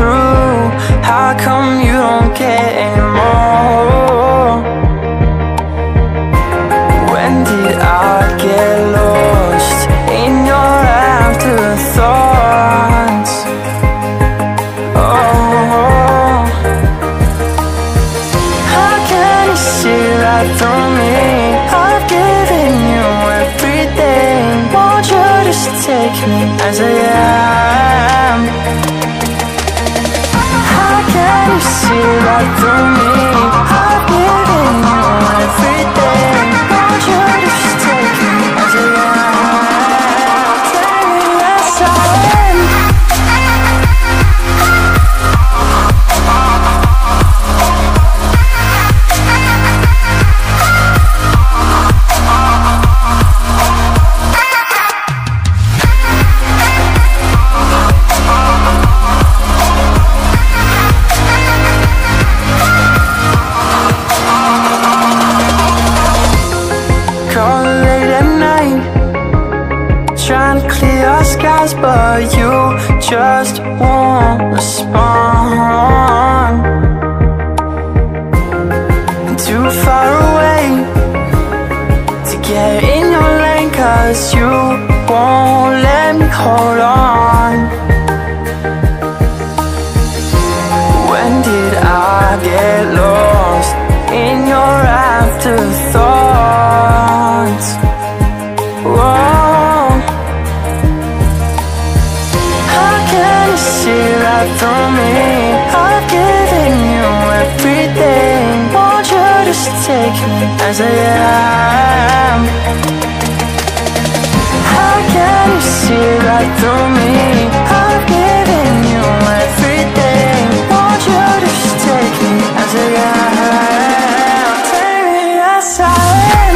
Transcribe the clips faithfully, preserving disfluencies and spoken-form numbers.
true? How come you don't care anymore? When did I get lost in your afterthoughts? Oh, how can you see right through me? I've given you everything. Won't you just take me as I am? How can you see right through me? I've given you everything. Won't you just take me as I am? Take me as I am. Trying to clear our skies, but you just won't respond. Too far away to get in your lane, 'cause you won't let me hold on. When did I get lost in your afterthoughts? Whoa, see right through me. I've given you everything. Won't you just take me as I am? How can you see right through me? I've given you everything. Won't you just take me as I am? Take me as I am.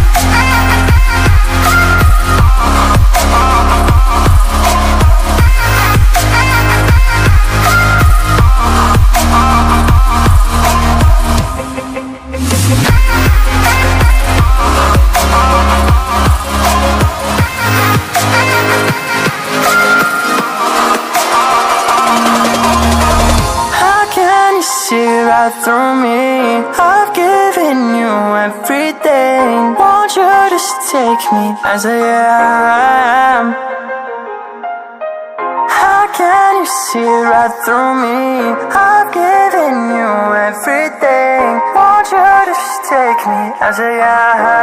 Right through me, I've given you everything. Won't you just take me as I am? How can you see right through me? I've given you everything. Won't you just take me as I am?